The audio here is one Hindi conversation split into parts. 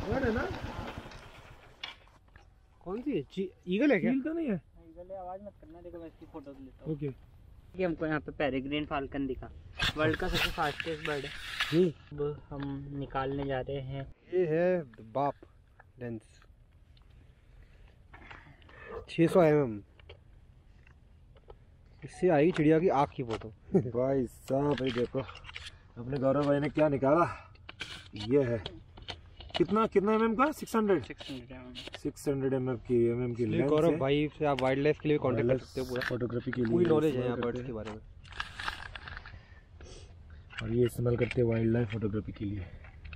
बर्ड है ना? कौन सी है? ईगल है क्या? चील तो नहीं है? ईगल है, आवाज मत करना, देखो मैं इसकी फोटो लेता हूँ। ओके। कि हमको यहाँ पे पेरिग्रीन फाल्कन दिखा, वर्ल्ड का सबसे फास्टेस्ट बर्ड है। अब हम निकालने जा रहे हैं। ये है बाप लेंस 600 mm। इससे आएगी चिड़िया की आँख की फोटो। भाई साहब भाई देखो अपने गौरव भाई ने क्या निकाला। ये है कितना कितना mm का? 600 mm की लेंस गौरव है। भाई से आप वाइल्ड लाइफ के लिए कांटेक्ट कर सकते हो। पूरा फोटोग्राफी के लिए पूरी नॉलेज है इस्तेमाल यहाँ करते बर्ड्स के हैं। बारे में। और ये इस्तेमाल करते हैं वाइल्ड लाइफ फोटोग्राफी के लिए।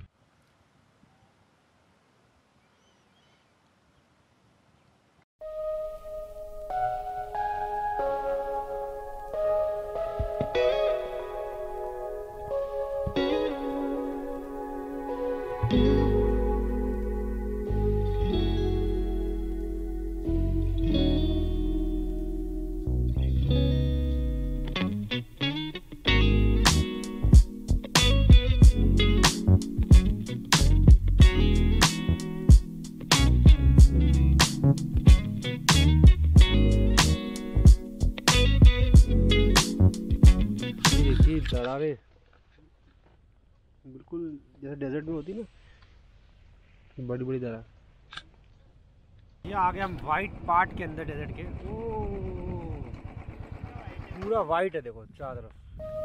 दरारें बिल्कुल जैसे डेजर्ट में होती ना, बड़ी बड़ी दरार। ये आ गया हम वाइट पार्ट के अंदर डेजर्ट के। ओ पूरा वाइट है देखो चारों तरफ।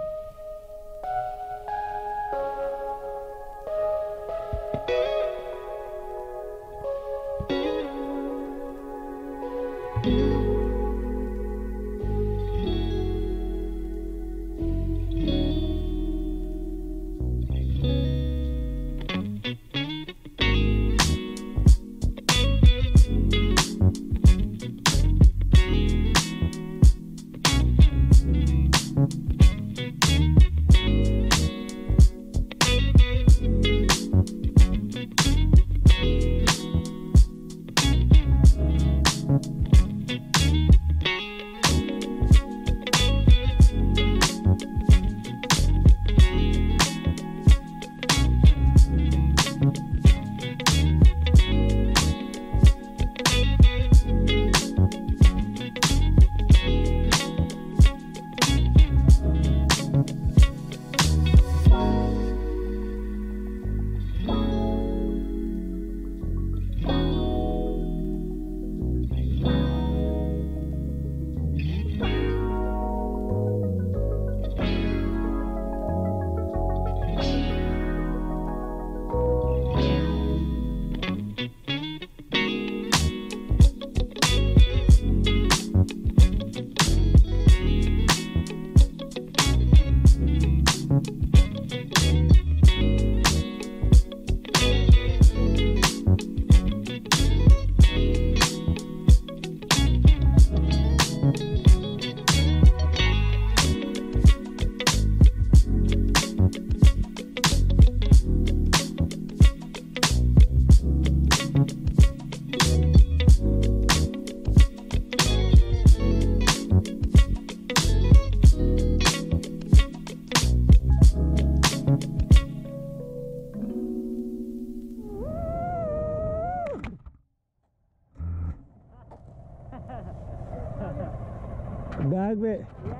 बैग में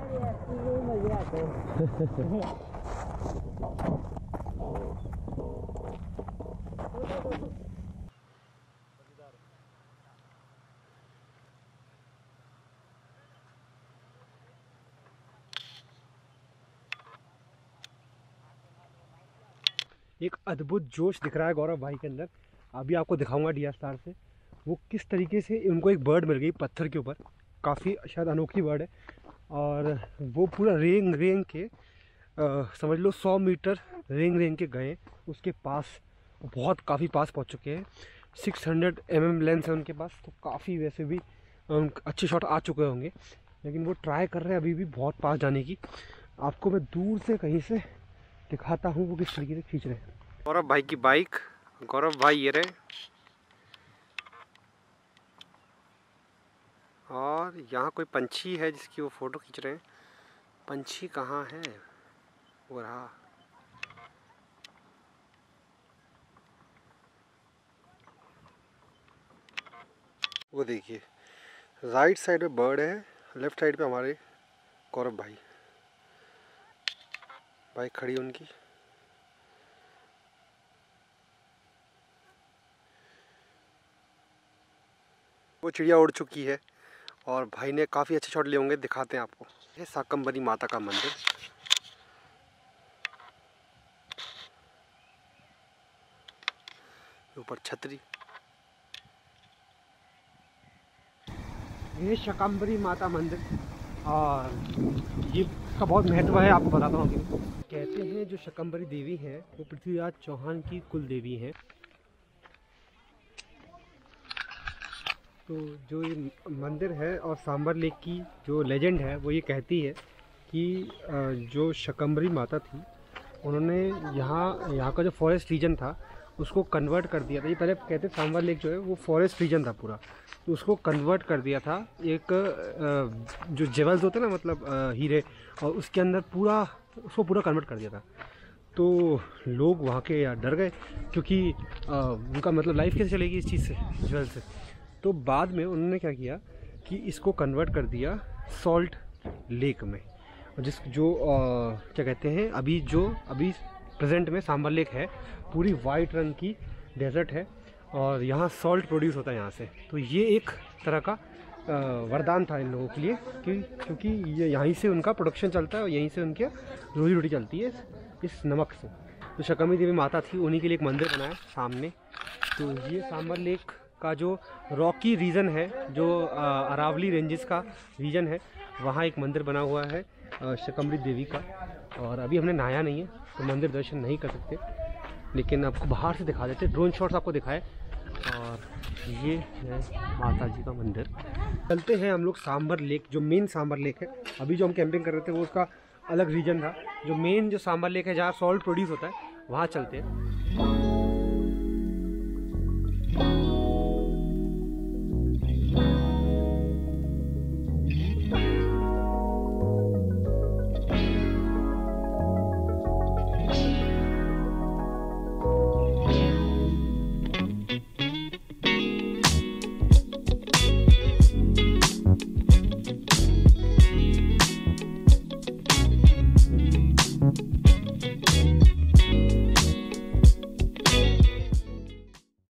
मजे आते हैं। एक अद्भुत जोश दिख रहा है गौरव भाई के अंदर। अभी आपको दिखाऊंगा DSLR से वो किस तरीके से उनको एक बर्ड मिल गई पत्थर के ऊपर। काफ़ी शायद अनोखी बर्ड है और वो पूरा रेंग रेंग के समझ लो 100 मीटर रेंग रेंग के गए उसके पास। बहुत काफ़ी पास पहुंच चुके हैं। 600 mm लेंस है उनके पास, तो काफ़ी वैसे भी अच्छे शॉट आ चुके होंगे, लेकिन वो ट्राई कर रहे हैं अभी भी बहुत पास जाने की। आपको मैं दूर से कहीं से दिखाता हूँ वो किस तरीके से खींच रहे हैं। गौरव भाई की बाइक, गौरव भाई ये रहे, और यहाँ कोई पंछी है जिसकी वो फ़ोटो खींच रहे हैं। पंछी कहाँ है? वो रहा। वो देखिए राइट साइड में बर्ड है, लेफ्ट साइड पे हमारे गौरव भाई, बाइक खड़ी उनकी। वो चिड़िया उड़ चुकी है और भाई ने काफ़ी अच्छे शॉट लिए होंगे, दिखाते हैं आपको। ये शाकंभरी माता का मंदिर, ऊपर छतरी। ये शाकंभरी माता मंदिर, और ये का बहुत महत्व है, आपको बताता हूँ। कहते हैं जो शाकंभरी देवी है वो पृथ्वीराज चौहान की कुल देवी हैं। तो जो ये मंदिर है और सांबर लेक की जो लेजेंड है वो ये कहती है कि जो शाकंभरी माता थी उन्होंने यहाँ का जो फॉरेस्ट रीजन था उसको कन्वर्ट कर दिया था। ये पहले कहते सांबर लेक जो है वो फॉरेस्ट रीजन था पूरा, तो उसको कन्वर्ट कर दिया था एक जो जेवल्स होते हैं ना, मतलब हीरे, और उसके अंदर उसको पूरा कन्वर्ट कर दिया था। तो लोग वहाँ के यार डर गए, क्योंकि उनका मतलब लाइफ कैसे चलेगी इस चीज़ से, जेवल से। तो बाद में उन्होंने क्या किया कि इसको कन्वर्ट कर दिया सॉल्ट लेक में, और क्या कहते हैं अभी प्रेजेंट में सांबर लेक है, पूरी वाइट रंग की डेजर्ट है और यहाँ सॉल्ट प्रोड्यूस होता है यहाँ से। तो ये एक तरह का वरदान था इन लोगों के लिए, क्योंकि ये यहीं से उनका प्रोडक्शन चलता है और यहीं से उनकी रोजी रोटी चलती है इस नमक से। तो शाकंभरी देवी माता थी, उन्हीं के लिए एक मंदिर बनाया सामने। तो ये सांबर लेक का जो रॉकी रीजन है, जो अरावली रेंजेस का रीजन है, वहाँ एक मंदिर बना हुआ है शाकंभरी देवी का। और अभी हमने नहाया नहीं है तो मंदिर दर्शन नहीं कर सकते, लेकिन आपको बाहर से दिखा देते, ड्रोन शॉट्स आपको दिखाए। और ये है माता जी का मंदिर। चलते हैं हम लोग सांबर लेक, जो मेन सांबर लेक है। अभी जो हम कैंपिंग कर रहे थे वो उसका अलग रीजन था। जो मेन जो सांबर लेक है जहाँ सॉल्ट प्रोड्यूस होता है वहाँ चलते हैं।